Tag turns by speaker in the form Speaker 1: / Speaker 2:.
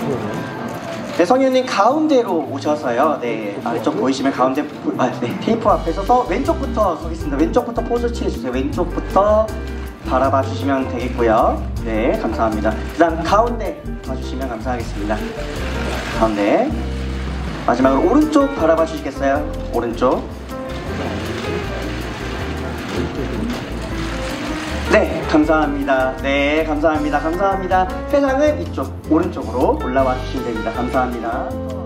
Speaker 1: 네, 성윤님 가운데로 오셔서요. 네, 아래쪽 보이시면 가운데 네, 테이프 앞에 서서 왼쪽부터 서겠습니다. 왼쪽부터 포즈 취해주세요. 왼쪽부터 바라봐 주시면 되겠고요. 네, 감사합니다. 그 다음 가운데 봐주시면 감사하겠습니다. 가운데. 마지막으로 오른쪽 바라봐 주시겠어요? 오른쪽. 네, 감사합니다. 네, 감사합니다. 감사합니다. 회장은 이쪽 오른쪽으로 올라와 주시면 됩니다. 감사합니다.